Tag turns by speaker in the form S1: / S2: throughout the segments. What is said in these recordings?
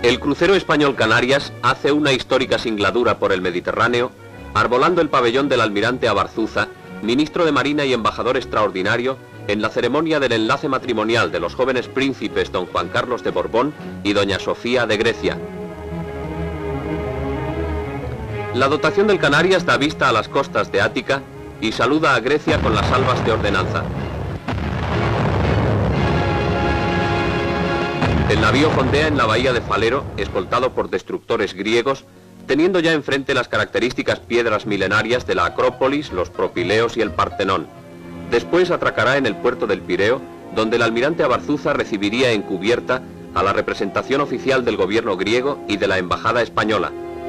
S1: El crucero español Canarias hace una histórica singladura por el Mediterráneo, arbolando el pabellón del almirante Abarzuza, ministro de Marina y embajador extraordinario, en la ceremonia del enlace matrimonial de los jóvenes príncipes don Juan Carlos de Borbón y doña Sofía de Grecia. La dotación del Canarias da vista a las costas de Ática y saluda a Grecia con las salvas de ordenanza. El navío fondea en la bahía de Falero, escoltado por destructores griegos, teniendo ya enfrente las características piedras milenarias de la Acrópolis, los Propileos y el Partenón. Después atracará en el puerto del Pireo, donde el almirante Abarzuza recibiría en cubierta a la representación oficial del gobierno griego y de la embajada española.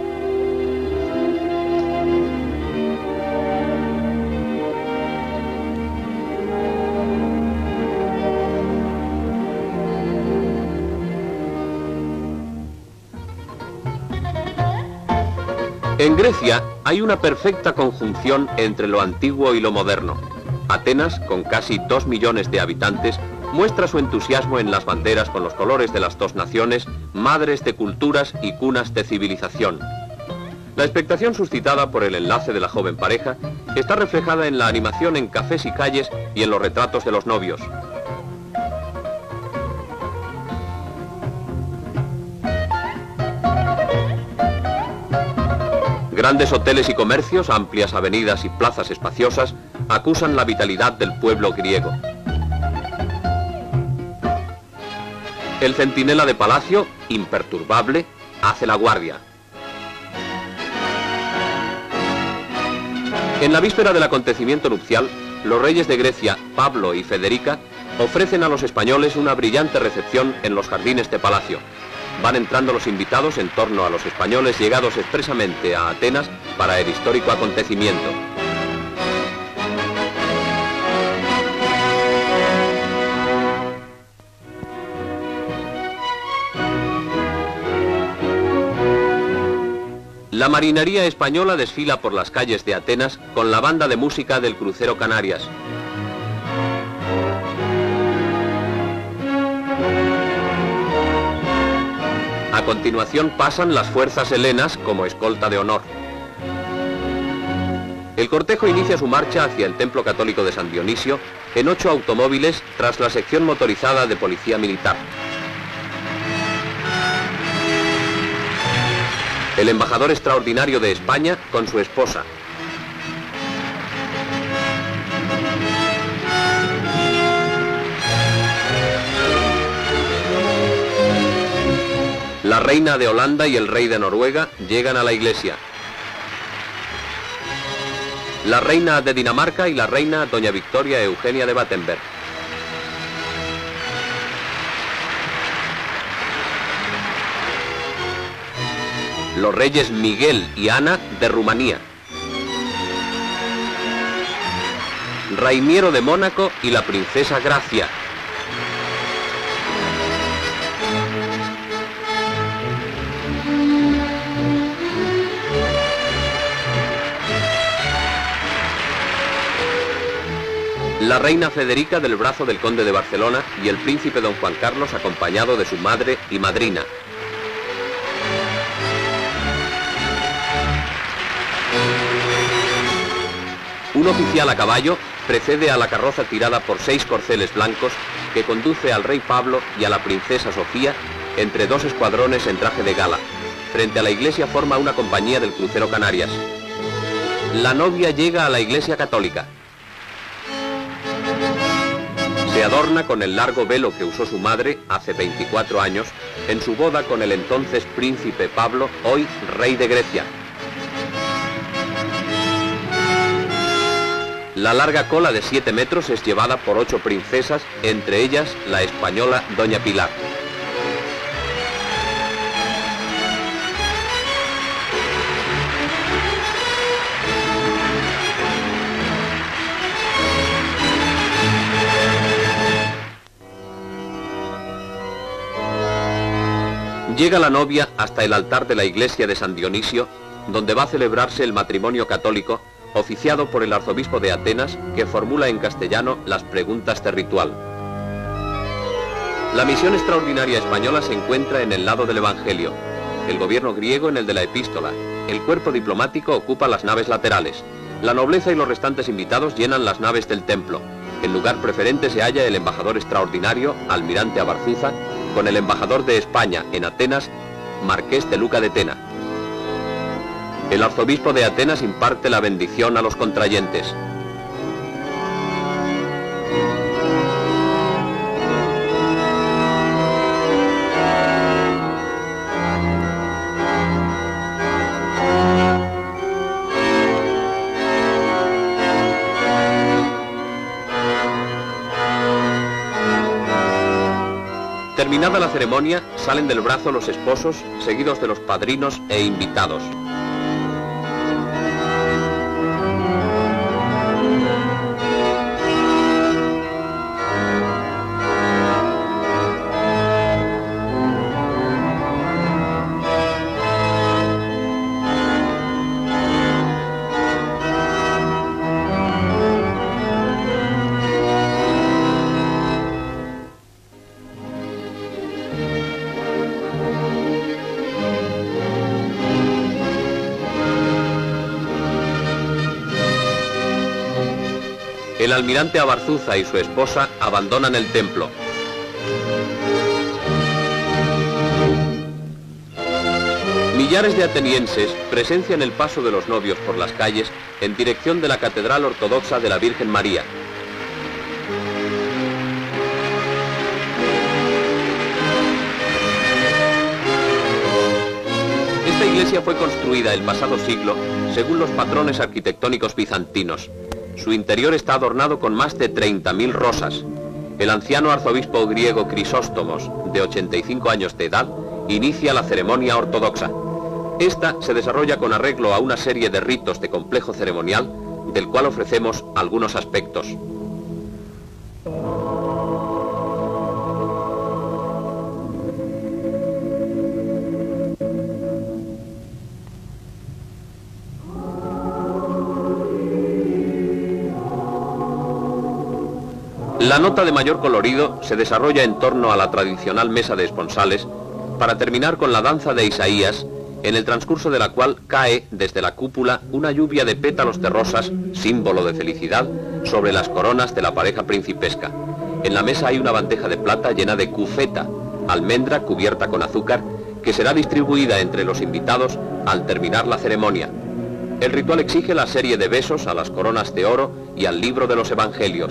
S1: En Grecia hay una perfecta conjunción entre lo antiguo y lo moderno. Atenas, con casi 2 millones de habitantes, muestra su entusiasmo en las banderas con los colores de las dos naciones, madres de culturas y cunas de civilización. La expectación suscitada por el enlace de la joven pareja está reflejada en la animación en cafés y calles y en los retratos de los novios. Grandes hoteles y comercios, amplias avenidas y plazas espaciosas acusan la vitalidad del pueblo griego. El centinela de palacio, imperturbable, hace la guardia. En la víspera del acontecimiento nupcial, los reyes de Grecia, Pablo y Federica, ofrecen a los españoles una brillante recepción en los jardines de palacio. Van entrando los invitados en torno a los españoles llegados expresamente a Atenas para el histórico acontecimiento. La marinería española desfila por las calles de Atenas con la banda de música del crucero Canarias. A continuación pasan las fuerzas helenas como escolta de honor. El cortejo inicia su marcha hacia el templo católico de San Dionisio en 8 automóviles tras la sección motorizada de policía militar. El embajador extraordinario de España con su esposa. La reina de Holanda y el rey de Noruega llegan a la iglesia. La reina de Dinamarca y la reina doña Victoria Eugenia de Battenberg. Los reyes Miguel y Ana de Rumanía. Rainiero de Mónaco y la princesa Gracia. La reina Federica del brazo del conde de Barcelona y el príncipe don Juan Carlos acompañado de su madre y madrina. Un oficial a caballo precede a la carroza tirada por 6 corceles blancos que conduce al rey Pablo y a la princesa Sofía entre 2 escuadrones en traje de gala. Frente a la iglesia forma una compañía del crucero Canarias. La novia llega a la iglesia católica. Se adorna con el largo velo que usó su madre hace 24 años en su boda con el entonces príncipe Pablo, hoy rey de Grecia. La larga cola de 7 metros es llevada por 8 princesas, entre ellas la española doña Pilar. Llega la novia hasta el altar de la iglesia de San Dionisio, donde va a celebrarse el matrimonio católico, oficiado por el arzobispo de Atenas, que formula en castellano las preguntas de ritual. La misión extraordinaria española se encuentra en el lado del Evangelio, el gobierno griego en el de la epístola, el cuerpo diplomático ocupa las naves laterales, la nobleza y los restantes invitados llenan las naves del templo. En lugar preferente se halla el embajador extraordinario, almirante Abarzuza, con el embajador de España en Atenas, marqués de Luca de Tena. El arzobispo de Atenas imparte la bendición a los contrayentes. Terminada la ceremonia, salen del brazo los esposos, seguidos de los padrinos e invitados. El almirante Abarzuza y su esposa abandonan el templo. Millares de atenienses presencian el paso de los novios por las calles en dirección de la Catedral Ortodoxa de la Virgen María. Esta iglesia fue construida el pasado siglo según los patrones arquitectónicos bizantinos. Su interior está adornado con más de 30.000 rosas. El anciano arzobispo griego Crisóstomos, de 85 años de edad, inicia la ceremonia ortodoxa. Esta se desarrolla con arreglo a una serie de ritos de complejo ceremonial, del cual ofrecemos algunos aspectos. La nota de mayor colorido se desarrolla en torno a la tradicional mesa de esponsales para terminar con la danza de Isaías, en el transcurso de la cual cae desde la cúpula una lluvia de pétalos de rosas, símbolo de felicidad, sobre las coronas de la pareja principesca. En la mesa hay una bandeja de plata llena de cufeta, almendra cubierta con azúcar, que será distribuida entre los invitados al terminar la ceremonia. El ritual exige la serie de besos a las coronas de oro y al libro de los evangelios.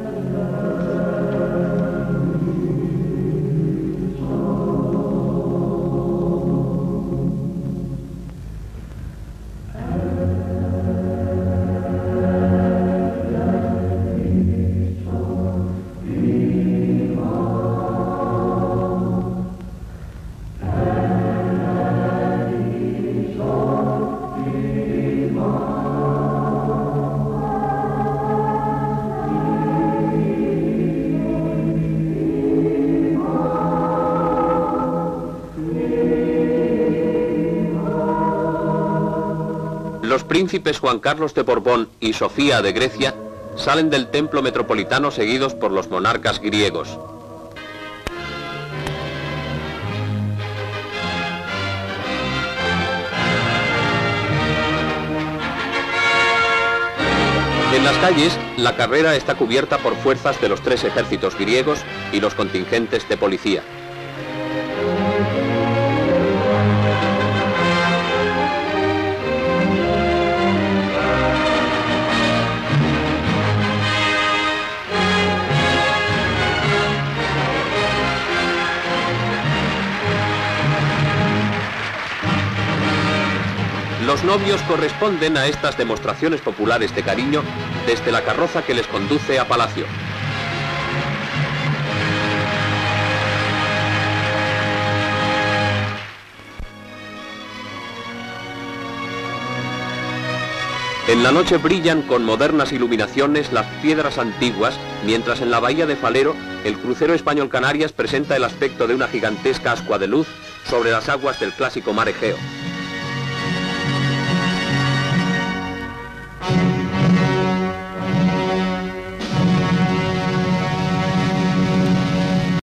S1: Los príncipes Juan Carlos de Borbón y Sofía de Grecia salen del templo metropolitano seguidos por los monarcas griegos. En las calles, la carrera está cubierta por fuerzas de los tres ejércitos griegos y los contingentes de policía. Los novios corresponden a estas demostraciones populares de cariño desde la carroza que les conduce a palacio. En la noche brillan con modernas iluminaciones las piedras antiguas, mientras en la bahía de Falero el crucero español Canarias presenta el aspecto de una gigantesca ascua de luz sobre las aguas del clásico mar Egeo.